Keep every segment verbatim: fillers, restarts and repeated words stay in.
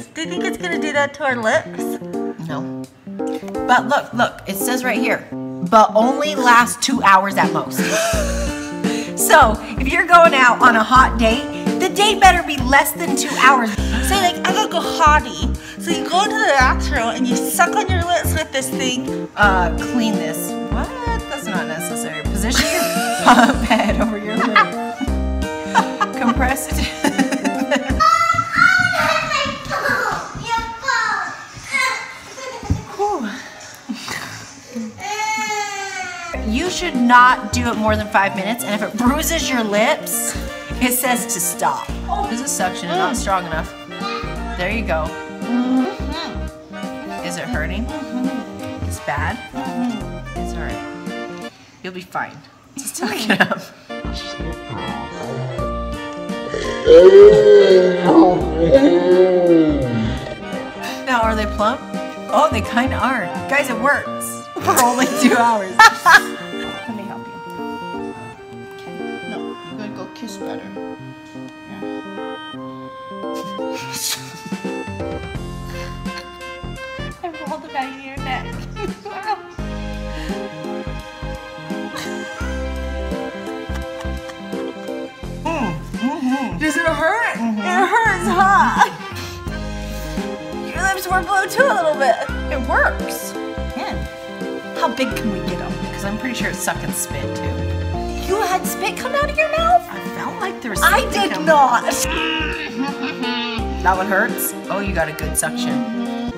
is. Do you think it's gonna do that to our lips? No. But look, look, it says right here, but only last two hours at most. So if you're going out on a hot date, the date better be less than two hours. Say like, I gotta go hottie. So you go into the bathroom and you suck on your lips with this thing. Uh, clean this. What? That's not necessary. Position your head over your lip. Compress it. You should not do it more than five minutes, and if it bruises your lips, it says to stop. This is suction and not strong enough. There you go. Mm-hmm. Is it hurting? Mm-hmm. It's bad? Mm-hmm. It's alright. You'll be fine. Just tuck it up. Now, are they plump? Oh, they kind of are. Guys, it works. For only two hours. Let me help you. Okay. No, you're gonna go kiss better. Yeah. I rolled it out of your neck. mm, mm-hmm. Does it hurt? Mm-hmm. It hurts, huh? Your lips were blue too a little bit. It works. Yeah. How big can we get them? Because I'm pretty sure it's suck and spit too. You had spit come out of your mouth? I felt like there was I something did coming. not. That one hurts? Oh, you got a good suction.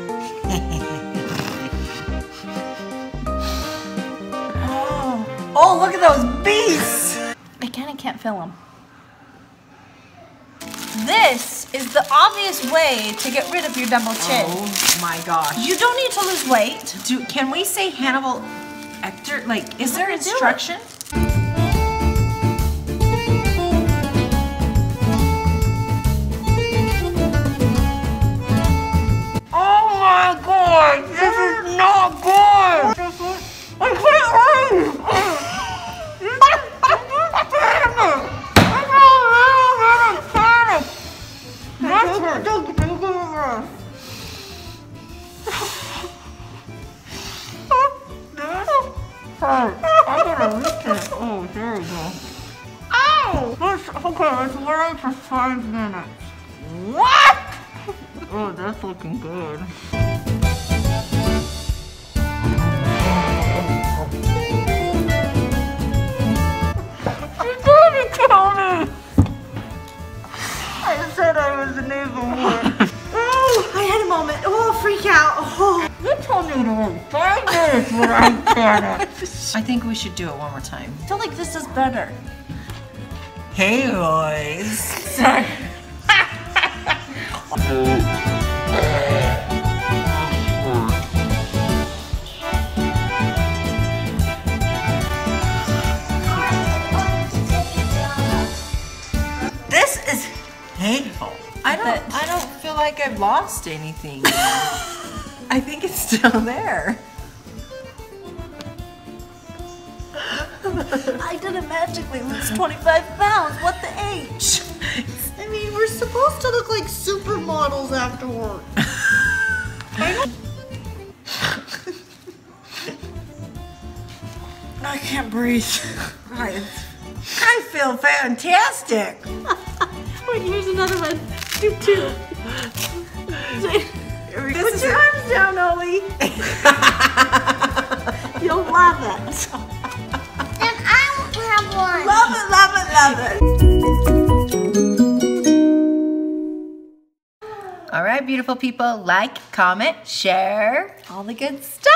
oh. oh, look at those beasts. I kind of can't feel them. This is the obvious way to get rid of your double chin. Oh my gosh. You don't need to lose weight. Do, can we say Hannibal Lecter? Like, is there instruction? Oh my god, this is not good. I can't breathe. I gotta reach it. Oh, there we go. Ow! Let's, okay, let's wait for five minutes. What? Oh, that's looking good. You didn't kill me! I said I was an evil one. Oh, I had a moment. Oh, freak out. Oh. You told me to wait five minutes when I said it. I think we should do it one more time. I feel like this is better. Hey, boys. Sorry. This is painful. I don't, I don't feel like I've lost anything. I think it's still there. I didn't magically lose twenty-five pounds. What the H? I mean, we're supposed to look like supermodels afterward. I can't breathe. I, I feel fantastic. Wait, here's another one. Do two. Put your arms down, Ollie. You'll love it. And I have one. Love it, love it, love it. All right, beautiful people, like, comment, share, All the good stuff.